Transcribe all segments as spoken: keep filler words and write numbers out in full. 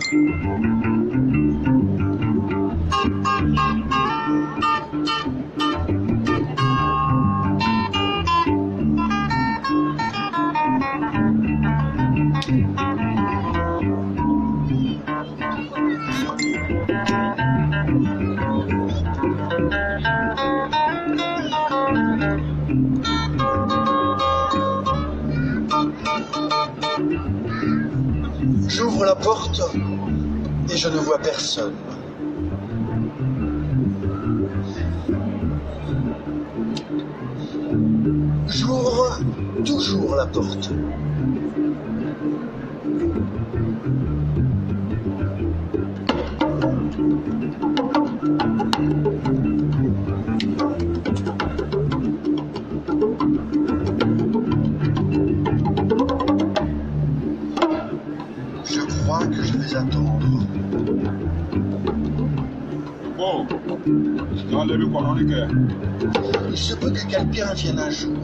J'ouvre la porte et je ne vois personne. J'ouvre toujours la porte. Je crois que je vais attendre. Bon, Il se peut que quelqu'un vienne un jour.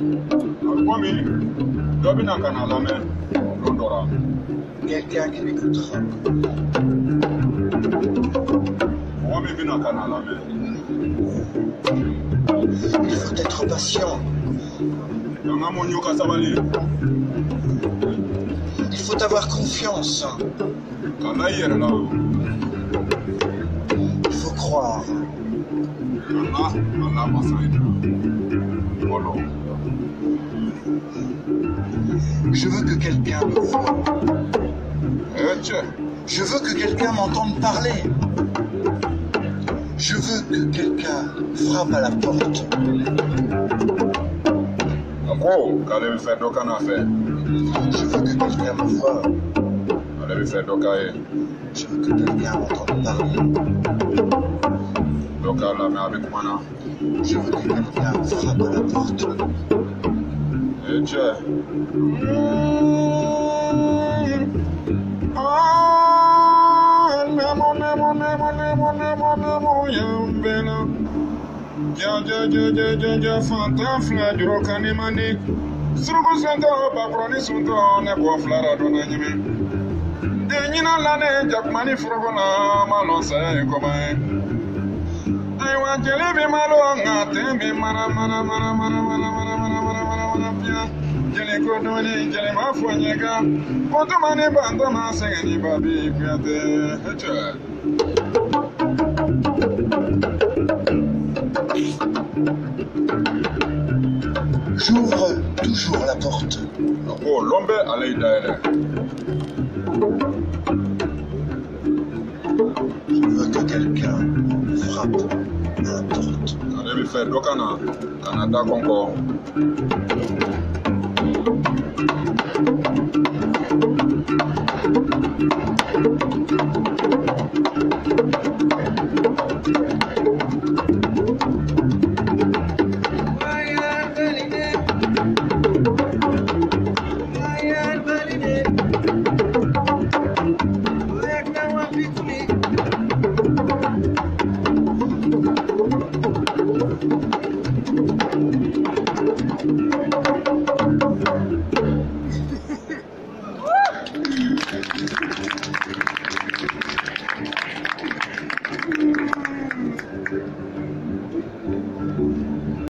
Quelqu'un qui m'écoutera. Il faut être patient. Il faut avoir confiance. Il faut croire. Je veux que quelqu'un me voie. Je veux que quelqu'un m'entende parler. Je veux que quelqu'un frappe à la porte. Je veux que quelqu'un me voie. Je veux que quelqu'un m'entende parler. Je veux que quelqu'un frappe à la porte. I want to live in my long time, be mana mana mana mana mana mana mana mana mana mana pia. Jelly could do it, jelly ma for yega. What the money band on us and anybody create. J'ouvre toujours la porte. Oh, l'ombre allait d'ailleurs. Je veux que quelqu'un frappe à la porte. On devait faire le Canada, Canada Congo.